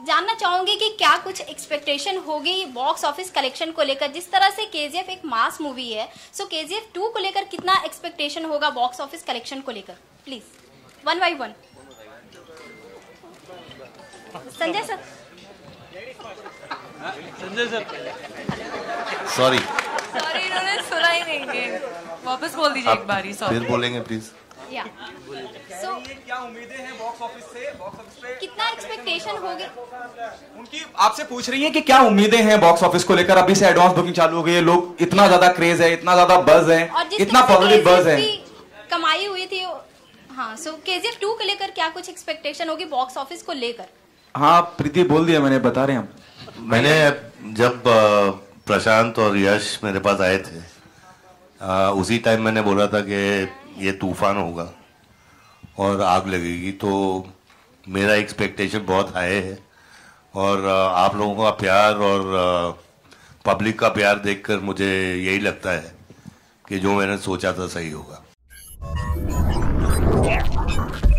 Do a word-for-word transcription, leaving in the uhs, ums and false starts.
जानना चाहूंगी कि क्या कुछ एक्सपेक्टेशन होगी बॉक्स ऑफिस कलेक्शन को लेकर। जिस तरह से केजीएफ एक मास मूवी है, सो केजीएफ टू को लेकर कितना एक्सपेक्टेशन होगा बॉक्स ऑफिस कलेक्शन को लेकर? Please one by one. Sanjay sir. Sanjay sir sorry sorry, इन्होंने सुना ही नहीं है, वापस बोल दीजिए एक बारी। सॉरी, फिर बोलेंगे प्लीज। या सो क्या उम्मीदें हैं बॉक्स ऑफिस से? बॉक्स ऑफिस पे कितना एक्सपेक्टेशन होगी उनकी आपसे पूछ रही हैं कि क्या उम्मीदें हैं बॉक्स ऑफिस को लेकर? अभी से एडवांस बुकिंग चालू हो गई है, लोग इतना ज्यादा क्रेज है, इतना ज्यादा बज है, इतना पॉजिटिव बज है, कमाई हुई थी। हाँ, सो केजीएफ टू को लेकर क्या कुछ एक्सपेक्टेशन होगी बॉक्स ऑफिस को लेकर? हाँ प्रीति बोल दिया मैंने, बता रहे हैं हम। मैंने जब प्रशांत और यश मेरे पास आए थे, आ, उसी टाइम मैंने बोला था कि ये तूफान होगा और आग लगेगी। तो मेरा एक्सपेक्टेशन बहुत हाई है और आप लोगों का प्यार और पब्लिक का प्यार देखकर मुझे यही लगता है कि जो मैंने सोचा था सही होगा।